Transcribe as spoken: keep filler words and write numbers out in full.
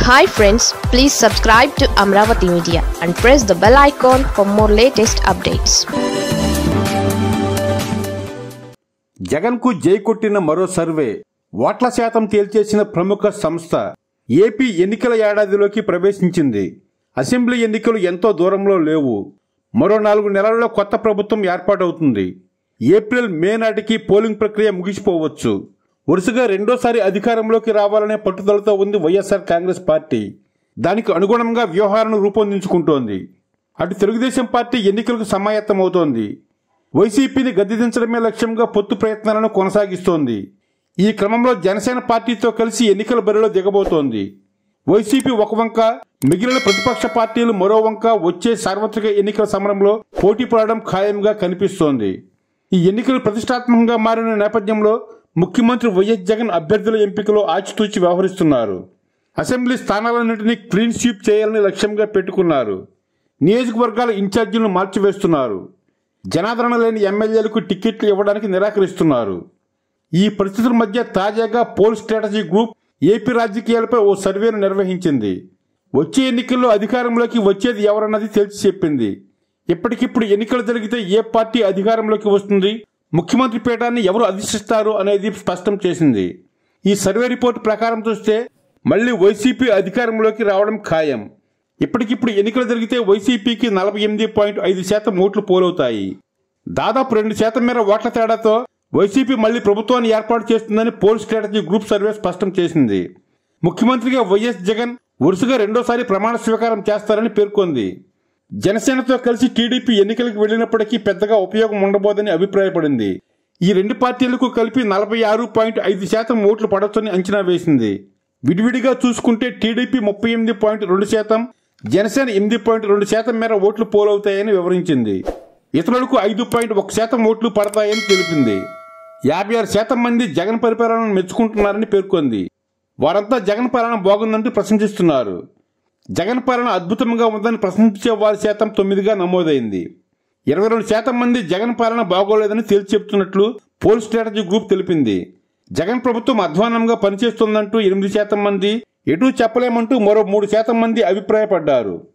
Hi friends, please subscribe to Amravati Media and press the bell icon for more latest updates. Jagan కు జై కొట్టిన మరో survey ఓట్ల శాతం తేల్చేసిన ప్రముఖ సంస్థ ఏపీ ఎన్నికల ఏడాదిలోకి ప్రవేశించింది. అసెంబ్లీ ఎన్నికలు ఎంతో దూరంలో లేవు. మరో నాలుగు నెలల్లో కొత్త ప్రభుత్వం ఏర్పాటవుతుంది. ఏప్రిల్ మే నాటికి పోలింగ్ ప్రక్రియ ముగిసిపోవచ్చు. వరుసగా రెండోసారి అధికారంలోకి రావాలనే పట్టుదలతో ఉంది వైఎస్ఆర్ కాంగ్రెస్ పార్టీ. దానికి అనుగుణంగా వ్యూహాలను రూపొందించుకుంటోంది. అటు తెలుగుదేశం పార్టీ ఎన్నికలకు సమాయత్తమవుతోంది. వైసీపీని గద్దెదించడమే లక్ష్యంగా పొత్తు ప్రయత్నాలను కొనసాగిస్తోంది. ఈ క్రమంలో జనసేన పార్టీతో కలిసి ఎన్నికల బరిలో దిగబోతోంది. వైసీపీ ఒక వంక, మిగిలిన ప్రతిపక్ష పార్టీలు మరో వంక వచ్చే సార్వత్రిక ఎన్నికల సమరంలో పోటీ పడడం ఖాయంగా కనిపిస్తోంది. ఈ ఎన్నికలు ప్రతిష్టాత్మకంగా మారిన నేపథ్యంలో ముఖ్యమంత్రి వైఎస్ జగన్ అభ్యర్థుల ఎంపికలో ఆచితూచి వ్యవహరిస్తున్నారు. అసెంబ్లీ స్థానాలన్నింటినీ క్లీన్ స్వీప్ చేయాలని లక్ష్యంగా పెట్టుకున్నారు. నియోజకవర్గాల ఇన్ఛార్జీలను మార్చివేస్తున్నారు. జనాదరణ లేని ఎమ్మెల్యేలకు టికెట్లు ఇవ్వడానికి నిరాకరిస్తున్నారు. ఈ పరిస్థితుల మధ్య తాజాగా పోల్ స్ట్రాటజీ గ్రూప్ ఏపీ రాజకీయాలపై ఓ సర్వేను నిర్వహించింది. వచ్చే ఎన్నికల్లో అధికారంలోకి వచ్చేది ఎవరన్నది తేల్చి చెప్పింది. ఇప్పటికిప్పుడు ఎన్నికలు జరిగితే ఏ పార్టీ అధికారంలోకి వస్తుంది, ముఖ్యమంత్రి పీఠాన్ని ఎవరు అధిష్టిస్తారు అనేది స్పష్టం చేసింది. ఈ సర్వే రిపోర్టు ప్రకారం చూస్తే మళ్లీ వైసీపీ అధికారంలోకి రావడం ఖాయం. ఇప్పటికిప్పుడు ఎన్నికలు జరిగితే వైసీపీకి నలభై ఎనిమిది పాయింట్ ఐదు శాతం ఓట్లు పోలవుతాయి. దాదాపు రెండు శాతం మేర ఓట్ల తేడాతో వైసీపీ మళ్లీ ప్రభుత్వాన్ని ఏర్పాటు చేస్తుందని పోల్ స్ట్రాటజీ గ్రూప్ సర్వే స్పష్టం చేసింది. ముఖ్యమంత్రిగా వైఎస్ జగన్ వరుసగా రెండోసారి ప్రమాణ స్వీకారం చేస్తారని పేర్కొంది. జనసేనతో కలిసి టీడీపీ ఎన్నికలకు వెళ్లినప్పటికీ పెద్దగా ఉపయోగం ఉండబోదని అభిప్రాయపడింది. ఈ రెండు పార్టీలకు కలిపి నలభై ఆరు పాయింట్ ఐదు శాతం ఓట్లు పడవచ్చని అంచనా వేసింది. విడివిడిగా చూసుకుంటే టీడీపీ ముప్పై ఎనిమిది పాయింట్ రెండు శాతం, జనసేన ఎనిమిది పాయింట్ రెండు శాతం మేర ఓట్లు పోలవుతాయని వివరించింది. ఇతరులకు ఐదు పాయింట్ ఒక శాతం ఓట్లు పడతాయని తెలిపింది. యాభై ఆరు శాతం మంది జగన్ పరిపాలనను మెచ్చుకుంటున్నారని పేర్కొంది. వారంతా జగన్ పాలన బాగుందంటూ ప్రశంసిస్తున్నారు. జగన్ పాలన అద్భుతంగా ఉందని ప్రశంసించే వారి శాతం తొమ్మిదిగా నమోదైంది. ఇరవై రెండు శాతం మంది జగన్ పాలన బాగోలేదని తేల్చి చెప్తున్నట్లు పోల్ స్ట్రాటజీ గ్రూప్ తెలిపింది. జగన్ ప్రభుత్వం అధ్వానంగా పనిచేస్తుందంటూ ఎనిమిది శాతం మంది, ఎటూ చెప్పలేమంటూ మరో మూడు శాతం మంది అభిప్రాయపడ్డారు.